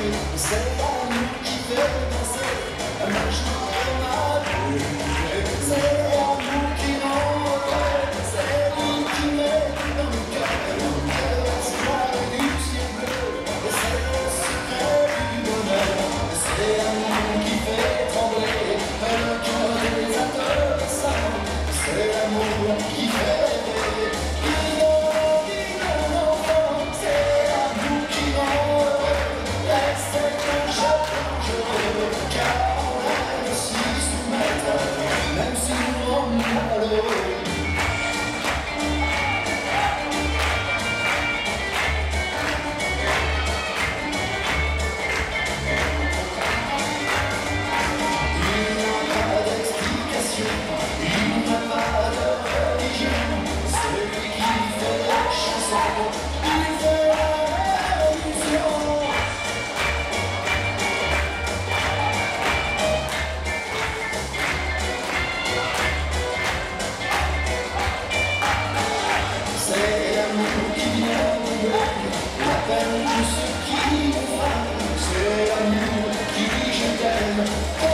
C'est l'amour qui fait danser la magie de ma vie. C'est l'amour qui m'envoie, c'est lui qui met dans le cœur c'est la du ciel bleu, et c'est le secret du bonheur. C'est l'amour qui fait trembler le cœur des adolescents. C'est l'amour qui fait rêver, qui donne enfant. C'est l'amour qui rend heureux, laissez que je plonge heureux, car on aime aussi soumettre, même si nous rendons malheureux. C'est l'amour qui vient de la peine de ce qui nous frappe. C'est l'amour qui dit je t'aime.